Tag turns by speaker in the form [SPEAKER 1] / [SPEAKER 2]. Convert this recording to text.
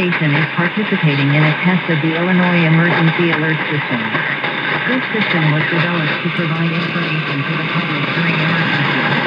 [SPEAKER 1] station is participating in a test of the Illinois Emergency Alert System. This system was developed to provide information to the public during emergencies.